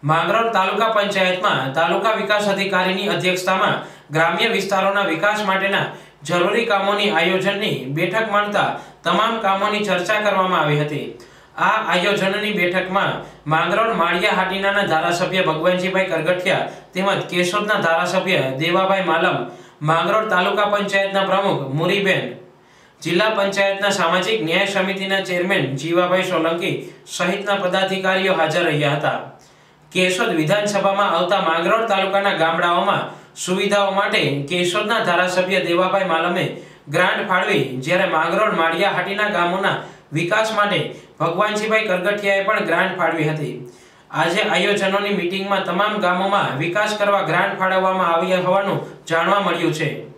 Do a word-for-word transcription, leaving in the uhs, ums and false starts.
માંગરોળ તાલુકા પંચાયતમાં તાલુકા વિકાસ અધિકારીની અધ્યક્ષતામાં ગ્રામ્ય વિસ્તારોના વિકાસ માટેના જરૂરી કામોની આયોજનની બેઠક મળતા તમામ કામોની ચર્ચા કરવામાં આવી હતી। આ આયોજનની બેઠકમાં માંગરોળ માળિયા હાટીનાના ધારાસભ્ય ભગવાનજીભાઈ કરગઠિયા તેમજ કેશોદના ધારાસભ્ય દેવાભાઈ માલમ, માંગરોળ તાલુકા પંચાયતના પ્રમુખ મુરીબેન, जिला पंचायतना सामाजिक न्याय समितिना चेरमेन जीवाभाई सोलंकी सहितना पदाधिकारीओ हाजर रह्या हता। केशोद विधानसभामां आवता માંગરોળ तालुकाना गामडाओमां सुविधाओ माटे केशोदना धारासभ्य देवाभाई मालमे ग्रांट फाळवी, ज्यारे માંગરોળ माळिया हाटीना गामोना विकास माटे भगवानजीभाई करगठियाए पण ग्रांट फाळवी हती। आजे आयोजनोनी मीटिंगमां तमाम गामोमां विकास करवा ग्रांट फाळववामां આવ્યા હોવાનું જાણવા મળ્યું છે।